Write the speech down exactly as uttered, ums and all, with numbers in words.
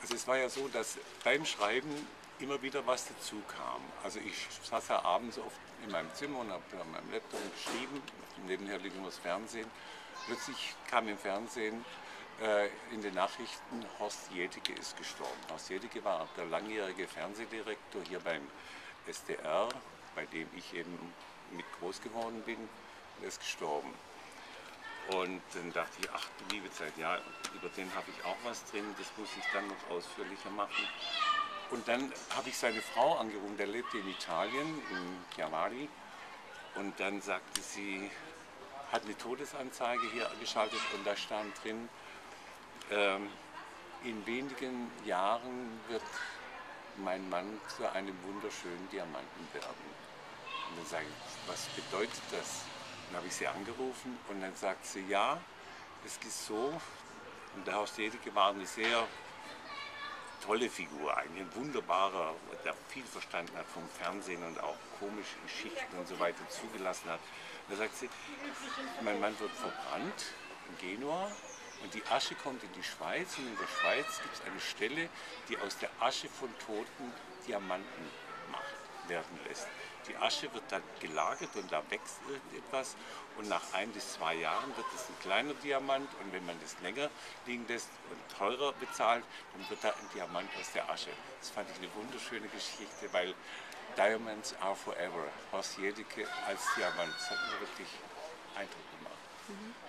Also es war ja so, dass beim Schreiben immer wieder was dazu kam. Also ich saß ja abends oft in meinem Zimmer und habe an meinem Laptop geschrieben, nebenher liegt immer das Fernsehen. Plötzlich kam im Fernsehen äh, in den Nachrichten, Horst Jedicke ist gestorben. Horst Jedicke war der langjährige Fernsehdirektor hier beim S D R, bei dem ich eben mit groß geworden bin, und ist gestorben. Und dann dachte ich, ach du liebe Zeit, ja, über den habe ich auch was drin, das muss ich dann noch ausführlicher machen. Und dann habe ich seine Frau angerufen, der lebte in Italien, in Chiavari. Und dann sagte sie, hat eine Todesanzeige hier geschaltet und da stand drin, ähm, in wenigen Jahren wird mein Mann zu einem wunderschönen Diamanten werden. Und dann sage ich, was bedeutet das? Dann habe ich sie angerufen und dann sagt sie, ja, es ist so. Und der Horst Jedicke war eine sehr tolle Figur, eigentlich ein wunderbarer, der viel verstanden hat vom Fernsehen und auch komische Geschichten und so weiter zugelassen hat. Da sagt sie, mein Mann wird verbrannt in Genua und die Asche kommt in die Schweiz und in der Schweiz gibt es eine Stelle, die aus der Asche von Toten Diamanten macht, werden lässt. Die Asche wird dann gelagert und da wächst irgendetwas und nach ein bis zwei Jahren wird es ein kleiner Diamant und wenn man das länger liegen lässt und teurer bezahlt, dann wird da ein Diamant aus der Asche. Das fand ich eine wunderschöne Geschichte, weil Diamonds are forever. Horst Jedicke als Diamant, das hat mir wirklich Eindruck gemacht. Mhm.